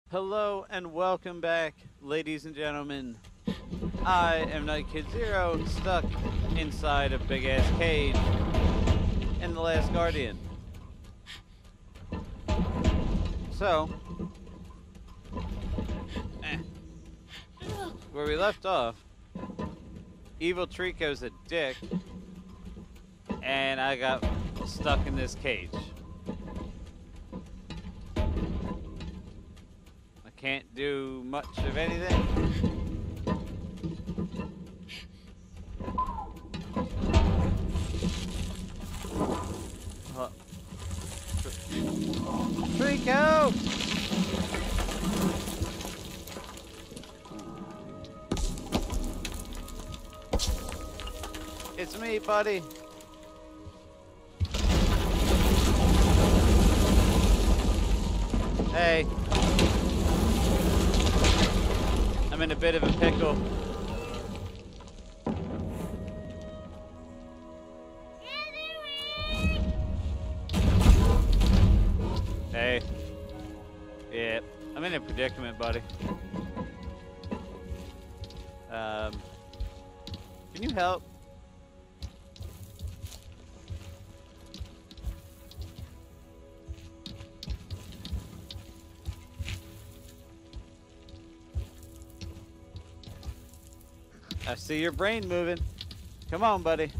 Hello and welcome back, ladies and gentlemen. I am Night Kid Zero, stuck inside a big ass cage in The Last Guardian. So, where we left off, evil Trico's a dick, and I got stuck in this cage. Can't do much of anything. Trico! It's me, buddy. Hey. I'm in a bit of a pickle. Hey. Yeah, I'm in a predicament, buddy. Can you help? I see your brain moving. Come on, buddy.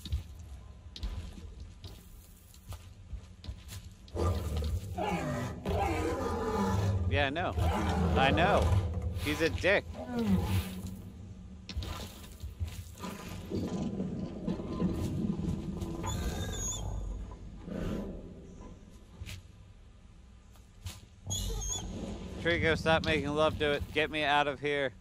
Yeah, I know. I know. He's a dick. Trico, stop making love to it. Get me out of here.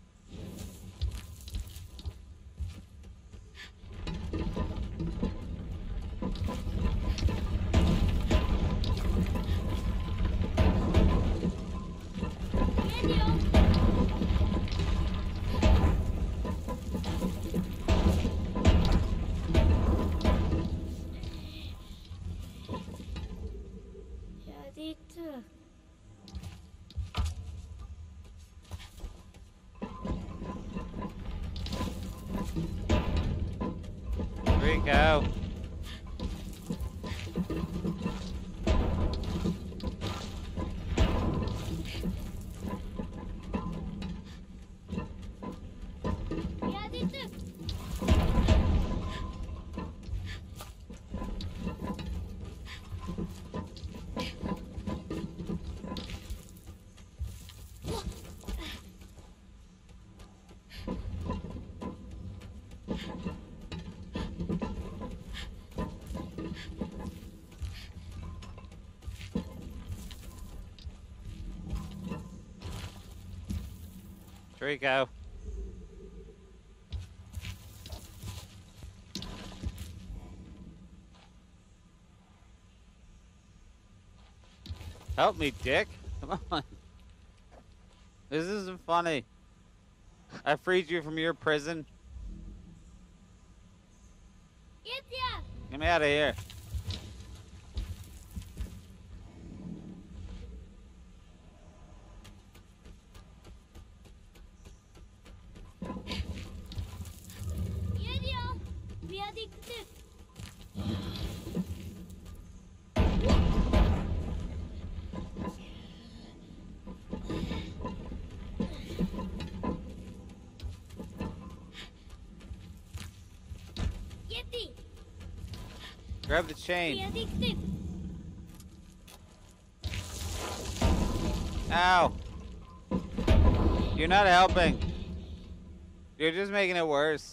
Trico. Trico. Help me, dick. Come on. This isn't funny. I freed you from your prison. Get me out of here. Grab the chain. Ow. You're not helping. You're just making it worse.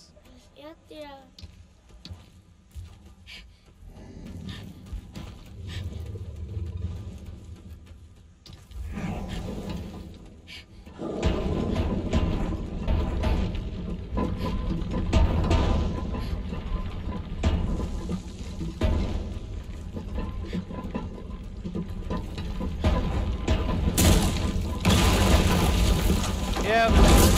Yep.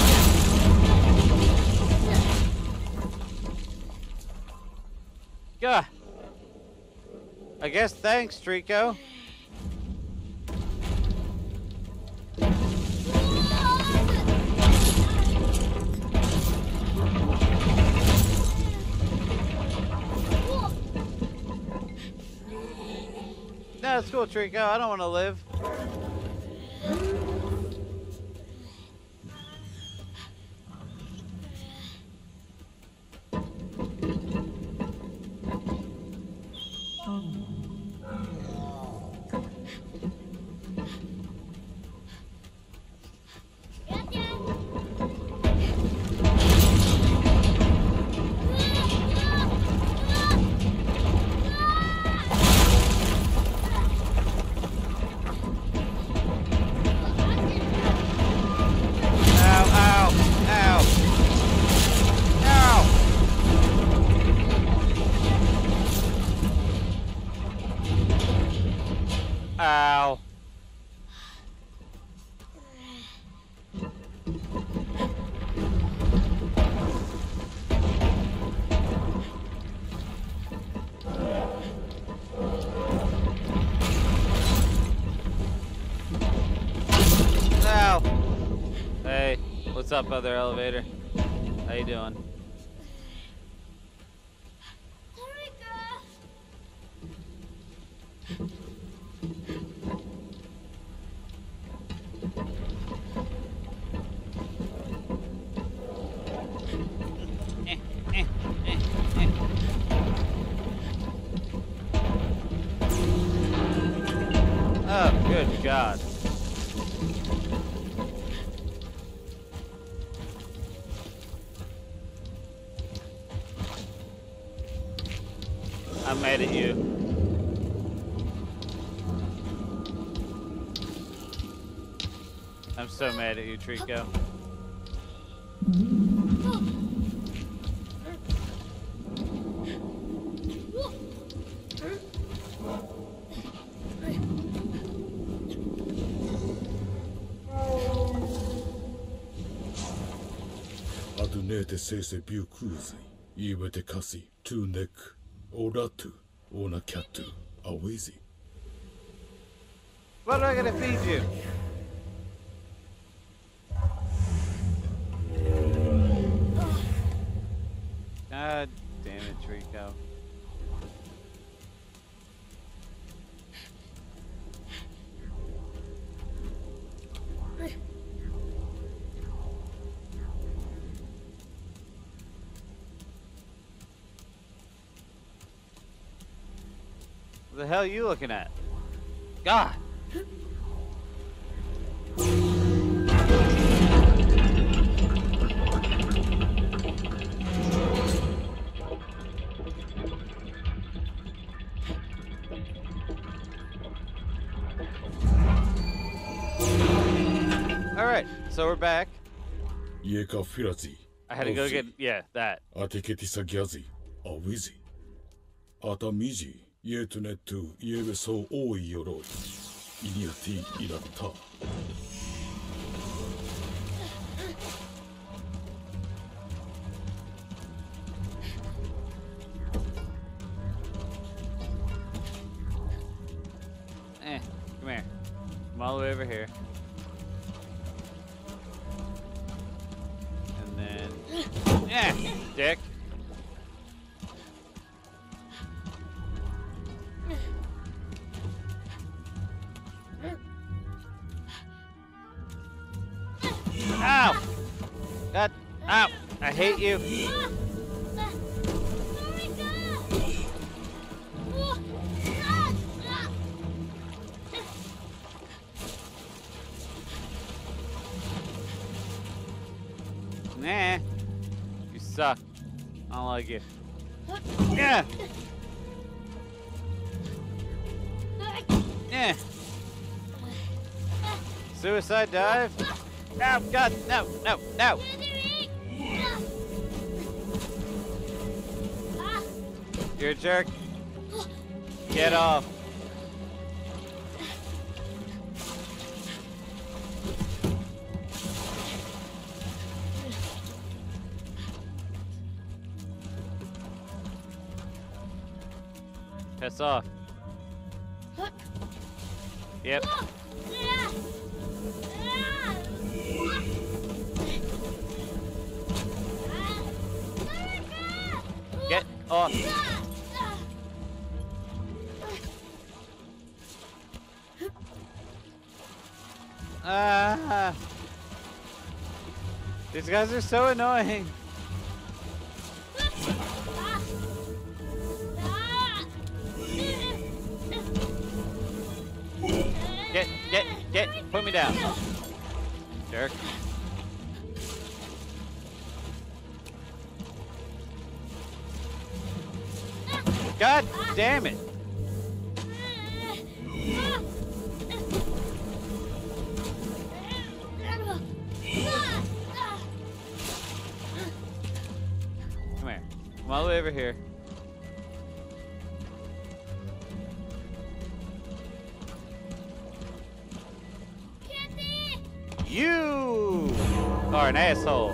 Yeah. I guess thanks, Trico. That's cool, Trico. I don't want to live. Ow. Ow. Hey, what's up, other elevator? How you doing? Oh, good God. I'm mad at you. I'm so mad at you, Trico. Adunete sese biu kuzi, iwete kasi, tu nek, oratu, ona katu, awezi. What am I gonna feed you? God damn it, Trico. What the hell are you looking at? God! Alright, so we're back. Yeka firazi. I had to go get, yeah, that. Ateketisa gyazi, awizi. Atamiji, yetunetu, yebe so oi yoroi. Iniati irata. Come here. Come all the way over here. And then... dick. Ow! God, ow! I hate you. Nah, you suck. I don't like you. Yeah. Yeah. Suicide dive? No, God, no, no, no. You're a jerk. Get off. Piss off. Yep. Get off. Ah! These guys are so annoying. Get, put me down. Jerk. God damn it. Come here. Come all the way over here. You are an asshole.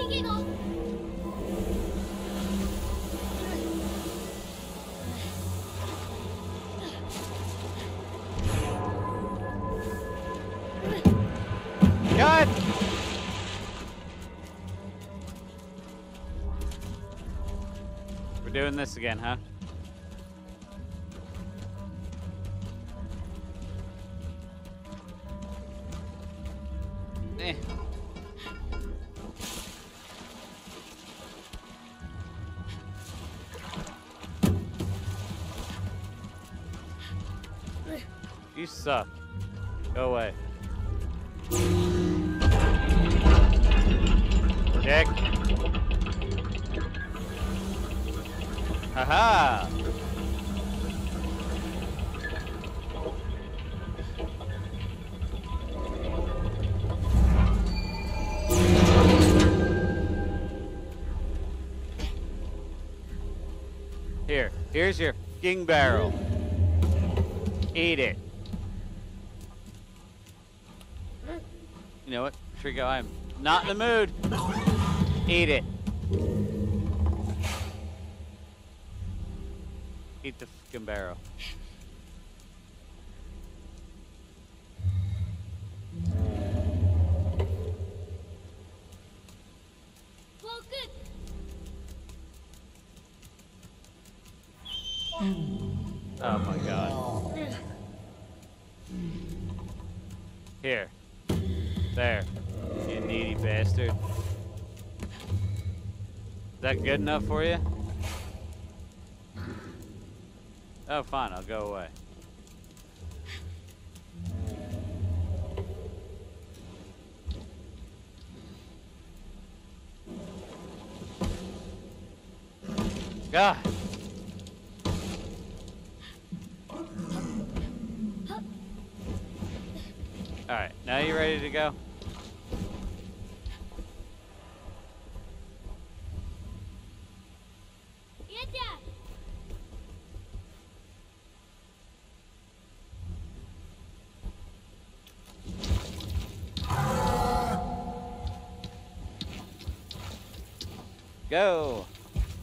God! We're doing this again, huh? Eh. You suck. Go away. Dick. Haha. Here's your fucking barrel. Eat it. You know what, Trico, I'm not in the mood. Eat it. Eat the fucking barrel. Oh my god. Here. There. You needy bastard. Is that good enough for you? Oh, fine. I'll go away. God. Alright, now you ready to go? Go!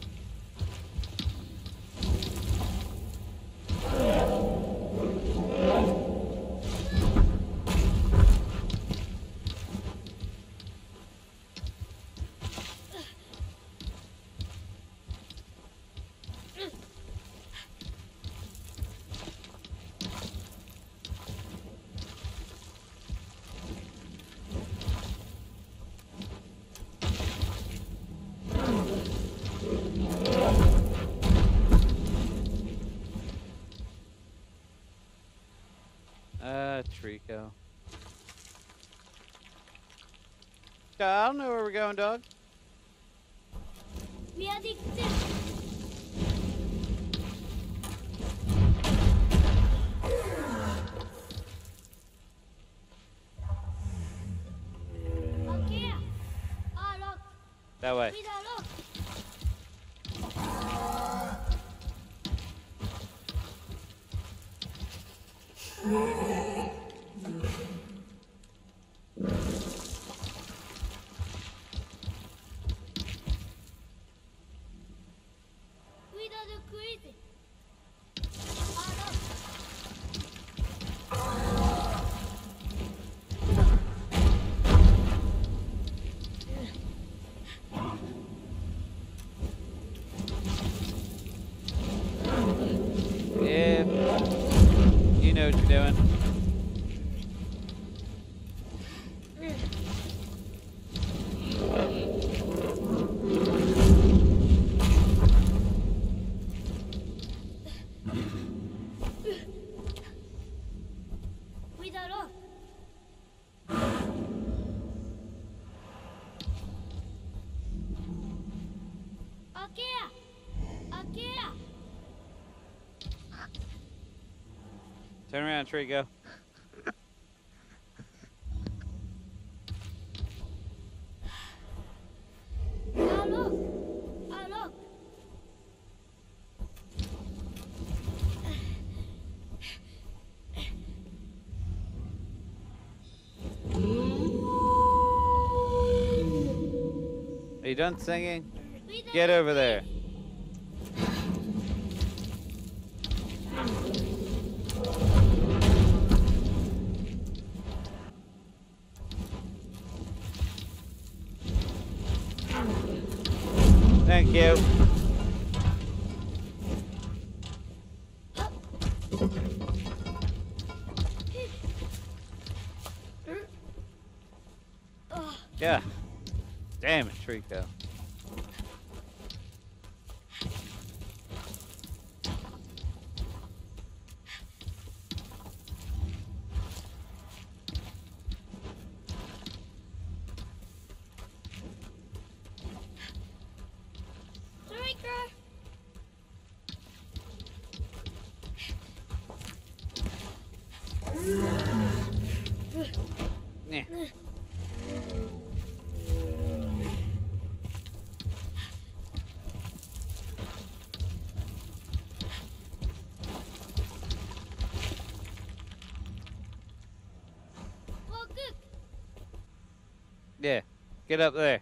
Trico. I don't know where we're going, dog. That way. You know what you're doing. Turn around, Trico. Oh, look. Oh, look. Are you done singing? Get over there. Thank you. Yeah. Damn it, Trico. Yeah. Yeah. Get up there.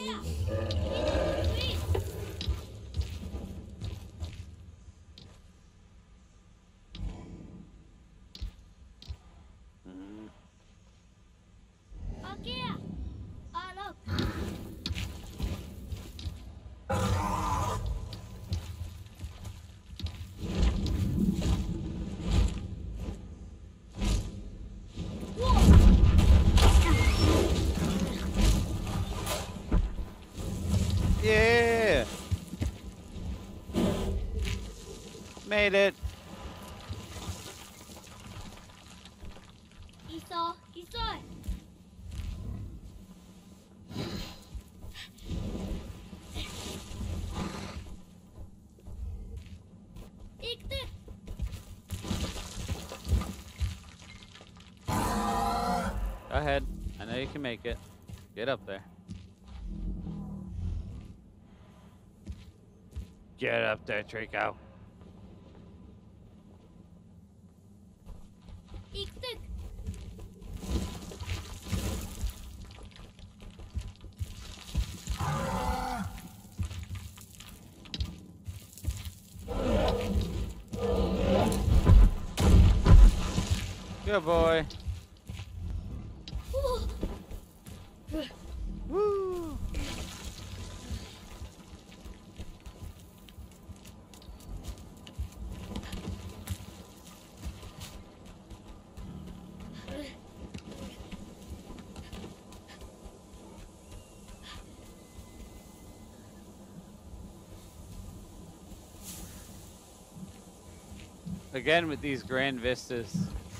Yeah. Made it. Iso. Go ahead. I know you can make it. Get up there. Get up there, Trico. Good boy. Woo. Again with these grand vistas.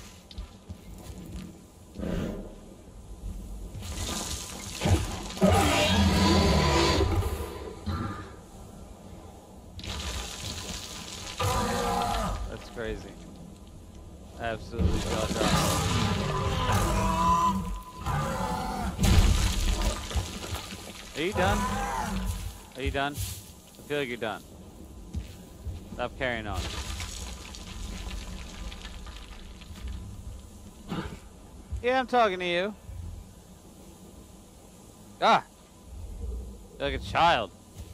That's crazy. Absolutely jaw-dropping. Are you done? Are you done? I feel like you're done. Stop carrying on. Yeah, I'm talking to you. Ah! You're like a child.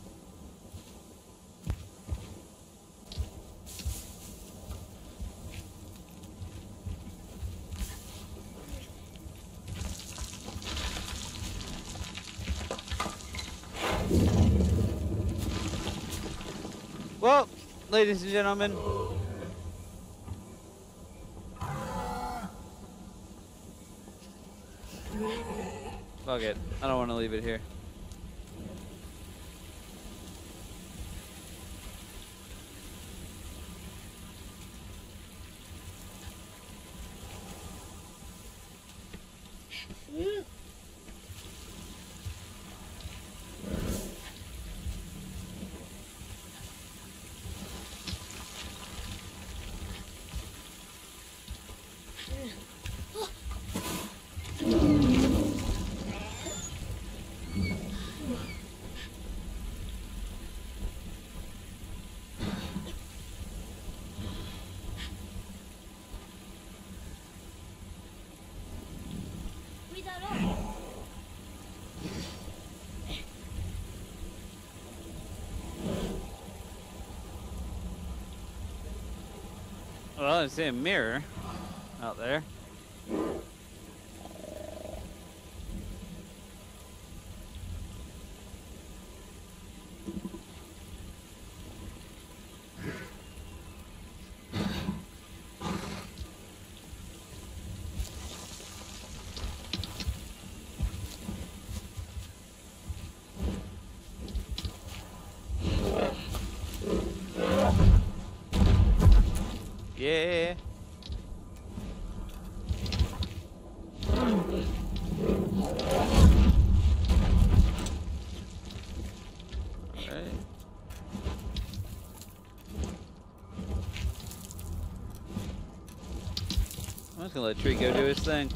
Well, ladies and gentlemen, fuck it. I don't want to leave it here. Oh, I see a mirror out there. Yeah. Alright. I'm just gonna let Trico do his thing.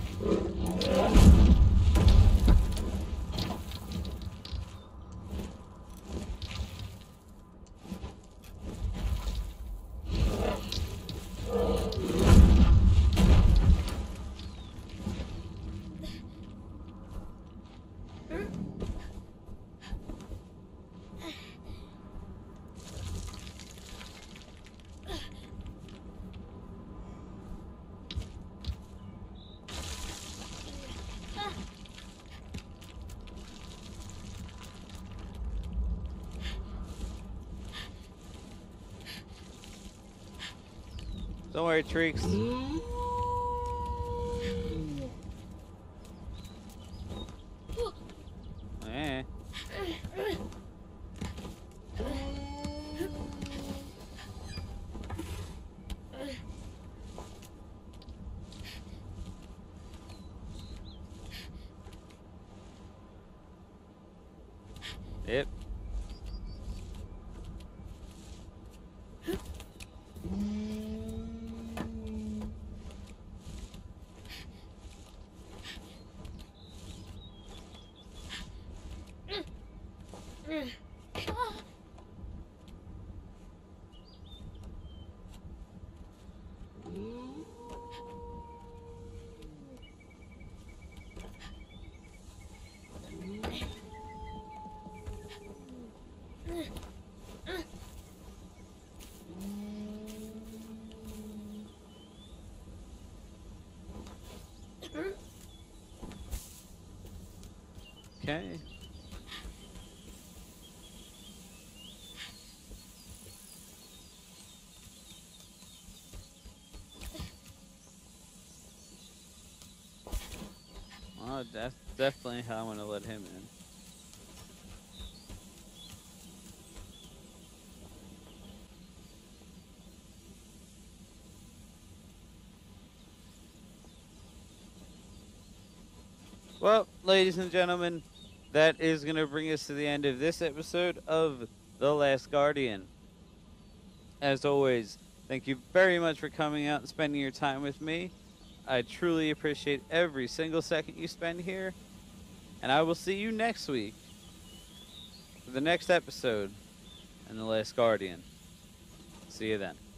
Don't worry, Treeks. Eh. Yep. Okay. Well, that's definitely how I'm gonna let him in. Well, ladies and gentlemen, that is going to bring us to the end of this episode of The Last Guardian. As always, thank you very much for coming out and spending your time with me. I truly appreciate every single second you spend here. And I will see you next week for the next episode in The Last Guardian. See you then.